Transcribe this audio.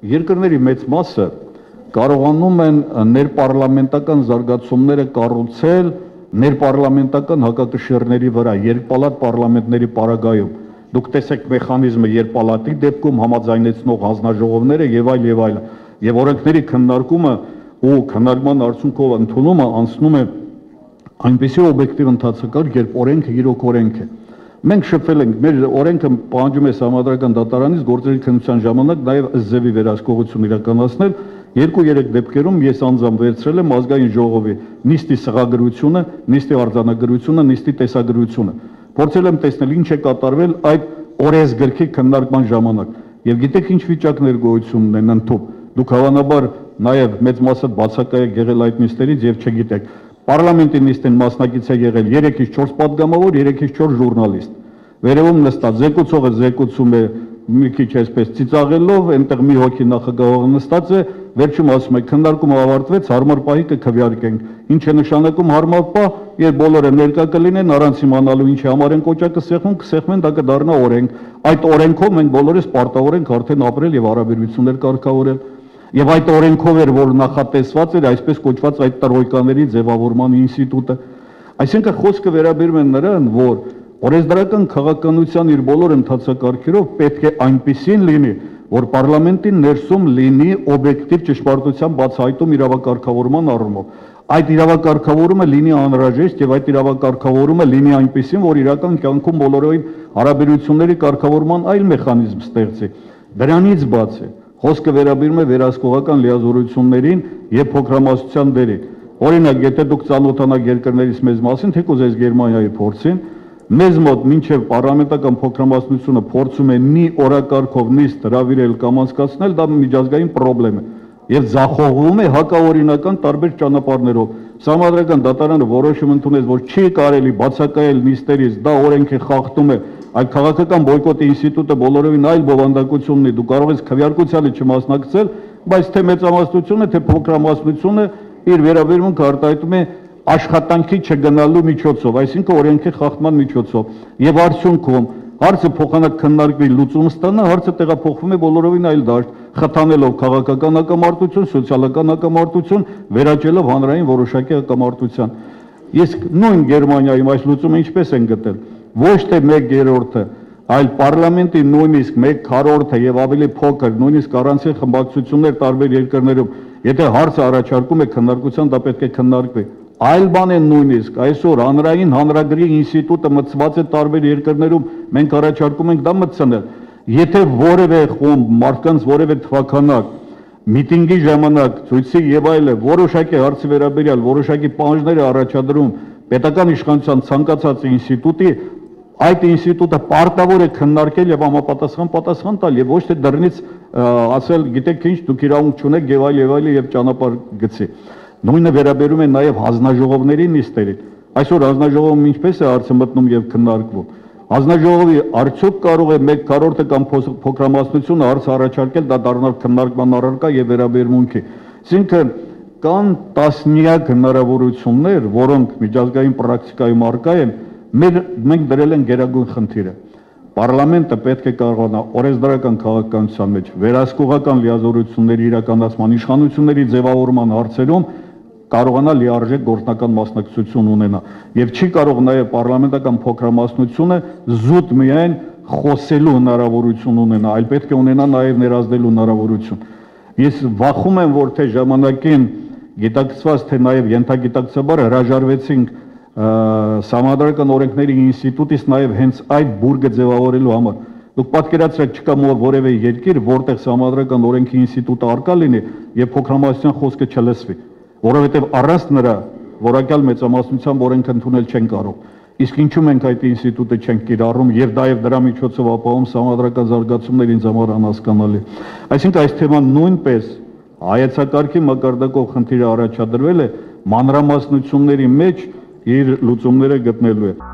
երկրների մեծ մասը կարողանում են ներպարլամենտական զարգացումները կառուցել ներպարլամենտական հակակշիռների վրա, երկպալատ պարլամենտների պարագայում։ Դուք տեսեք մեխանիզմը երկպալատի դեպքում համաձայնեցնող հանձնաժողովները եւ այլ, եւ օրենքների քննարկումը ու քննարկման արդյունքով ընդունումը անցնում է այնպիսի օբյեկտիվ ընթացակարգ, երբ օրենքը իրոք օրենք է։ Մենք շփվել ենք, մեր օրենքը պահանջում է Սահմանադրական դատարանից գործերի քննության ժամանակ նաև ըստ ձևի վերահսկողություն իրականացնել։ 2-3 դեպքերում ես անձամբ վերցրել եմ ազգային ժողովի նիստի սղագրությունը, նիստի արձանագրությունը, նիստի տեսագրությունը։ Փորձել եմ տեսնել ինչ է կատարվել այդ օրենսգրքի քննարկման ժամանակ։ Եվ գիտեք ինչ վիճակներ գոյություն ունեն ընդཐུպ։ Դուք հավանաբար նաև մեծ մասը բացակայեք եղել այդ նիստերից եւ չգիտեք։ Պարլամենտի նիստին մասնակից է եղել 3-ից 4 падգամավոր, 3-ից 4 ժուրնալիստ։ Վերևում նստած զեկուցողը զեկուցում է մի քիչ այսպես ծիծաղելով, այնտեղ մի հոգի նախագահողը նստած է, վերջում ասում է քննարկումը ավարտվեց, հարմար պահի կքվեարկենք։ Ինչ է նշանակում հարմար պահ, երբ բոլորը ներկա կլինեն, առանց իմանալու ինչի համար են կոճակը կսեղմեն, դա կդառնա օրենք։ Այդ օրենքով մենք բոլորս պարտավոր ենք արդեն ապրել եւ հարաբերություններ կարգավորել։ Եվ այդ օրենքով էր, որ նախատեսված էր այսպես կոչված այդ տրոյկաների ձևավորման ինստիտուտը։ Այսինքն խոսքը վերաբերում է նրան, որ օրենսդրական քաղաքականության իր բոլոր ընթացակարգերով պետք է այնպիսին լինի, որ պարլամենտի ներսում լինի օբյեկտիվ ճշմարտության բացահայտում իրավակարգավորման առումով։ Այդ իրավակարգավորումը լինի անհրաժեշտ եւ այդ իրավակարգավորումը լինի այնպիսին, որ իրական կյանքում բոլորովին հարաբերությունների կարգավորման այլ մեխանիզմ ստեղծի։ Դրանից բացի խոսքը վերաբերում է վերահսկողական լիազորություններին եւ փոքրամասնության դերին։ Օրինակ, եթե դուք ծանոթանաք երկրներից մեծ մասին, թեկուզ այս Գերմանիայի փորձին, մեզ մոտ մինչև պարլամենտական փոքրամասնությունը փորձում է մի օրակարգով նիստ հրավիրել կամ անցկացնել, դա միջազգային խնդրեմ է եւ ձախողվում է հակաօրինական տարբեր ճանապարհներով։ Սահմանադրական դատարանը որոշում ընդունեց, որ չի կարելի բացակայել նիստերից, դա օրենքի խախտում է։ Այդ քաղաքական բոյկոտի ինստիտուտը բոլորովին այլ բովանդակություն ունի, դու կարող ես քվեարկությանը չմասնակցել, բայց թե մեծամասնությունը, թե փոքրամասնությունը իր վերաբերմունքը արտահայտում է աշխատանքի չգնալու միջոցով, այսինքն օրենքի խախտման միջոցով։ Եվ արդյունքում հարցը փոխանակ քննարկվի լուծում ստանա, հարցը տեղափոխվում է բոլորովին այլ դաշտ, խթանելով քաղաքական հակամարտություն, սոցիալական հակամարտություն, վերաճելով հանրային որոշակի հակամարտության։ Իսկ նույն Գերմանիայում այս լուծումը ինչպես են գտել։ Ոչ թե 1/3-ը, այլ պարլամենտի նույնիսկ 1/4-ը եւ ավելի փոքր, նույնիսկ առանցին խմբակցություններ տարբեր երկրներում, եթե հարցը առաջարկում է քննարկության, դա պետք է քննարկվի։ Այլ բան է նույնիսկ այսօր հանրային հանրագրի ինստիտուտը մտցված է տարբեր երկրներում, մենք առաջարկում ենք դա մտցնել։ Եթե որևէ խումբ մարդկանց որևէ թվականակ միտինգի ժամանակ ցույցի եւ այլը որոշակի հարցի վերաբերյալ որոշակի պահանջներ է առաջադրում պետական իշխանության ցանկացած ինստիտուտի, այդ ինստիտուտը պարտավոր է քննարկել եւ համապատասխան պատասխան տալ եւ ոչ թե դռնից ասել գիտեք ինչ դուք իրավունք չունեք եւ այլ եւ ճանապարհ գցի։ Նույնը վերաբերում է նաեւ հանձնաժողովների նիստերին։ Այսօր հանձնաժողովում ինչպես է հարցը մտնում եւ քննարկվում։ Հանձնաժողովի արդյոք կարող է 1/4-ը կամ փոքրամասնությունը հարց առաջարկել, դա դառնալ քննարկման առարկա եւ վերաբերմունքի։ Այսինքն կան տասնյակ հնարավորություններ, որոնք միջազգային պրակտիկայում առկա են, մենք դրել են գերագույն խնդիրը։ Պարլամենտը պետք է կարողանա օրենսդրական քաղաքականության մեջ վերահսկողական լիազորությունների իրականացման, իշխանությունների ձևավորման հարցերում կարողանա լիարժեք գործնական մասնակցություն ունենա եւ չի կարող նաեւ պարլամենտական փոքրամասնությունը զուտ միայն խոսելու հնարավորություն ունենա, այլ պետք է ունենա նաեւ ներազդելու հնարավորություն։ Ես վախում եմ, որ թե ժամանակին գիտակցված, թե նաեւ ենթագիտակցաբար հրաժարվեցինք Սահմանադրական օրենքների ինստիտուտից նաեւ հենց այդ բուրգը ձևավորելու համար։ Դուք պատկերացրեք, չկա որևէ երկիր, որտեղ Սահմանադրական օրենքի ինստիտուտը առկա լինի եւ փոքրամասնության խոսքը չլսվի, որովհետեւ առանց նրա որակյալ մեծամասնությամբ օրենք ընդունել չեն կարող։ Իսկ ինչու մենք այդ ինստիտուտը չենք կիրառում եւ դա եւ դրա միջոցով ապահովում սահմանադրական զարգացումներ ինձ համար անհասկանալի։ Այսինքն այս թեման նույնպես հայեցակարգի մակարդակով խնդիրը առաջադրվել է մանրամասնությունների մեջ իր լուծումները գտնելու է։